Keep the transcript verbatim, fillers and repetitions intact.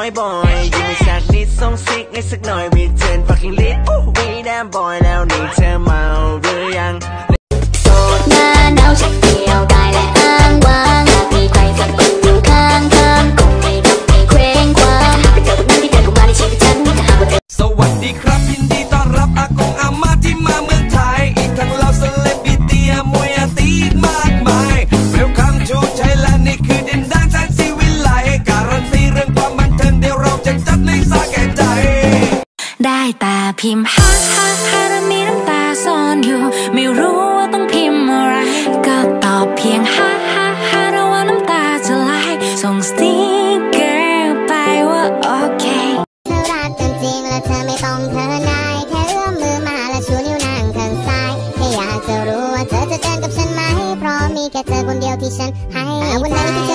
บอยยิ้มสักนิดส่งซิกให้สักหน่อยวิเทิร์น fucking lit วีแดมบอยแล้วนี่เธอเมาหรือยังโสดหน้าหนาวฉันเดียวได้และอ้างว้างหากมีใครสักคนอยู่ข้างข้างคงไม่รักไม่เคว้งคว้างหากเป็นเธอคนนั้นที่เดินเข้ามาในชีวิตฉันถ้าหากว่าเธอสวัสดีครับยินดีต้อนรับอากงอาม่าที่มาเมืองไทยอีกทั้งเราเซเลบริตี้มวยอาตีมากมาย Welcome to Thailand นี่คือดินแดนแสนสีวิไลการันตีเรื่องความบันเทิงเดี๋ยวเราจะจัดในสาแก่ใจได้ตาพิมพ์ฮ่าฮ่าฮ่าและมีน้ำตาซ่อนอยู่ไม่รู้ว่าต้องพิมพ์อะไรก็ตอบเพียงฮ่าฮ่าฮ่าระว่าน้ำตาจะไหลส่งสติ๊กเกอร์ไปว่าโอเคเธอรักกันจริงและเธอไม่ต้องเธอนายแค่เอื้อมมือมาและชูนิ้วนางข้างซ้ายแค่อยากจะรู้ว่าเธอจะเดินกับฉันไหมเพราะมีแค่เธอคนเดียวที่ฉันให้วันนั้นที่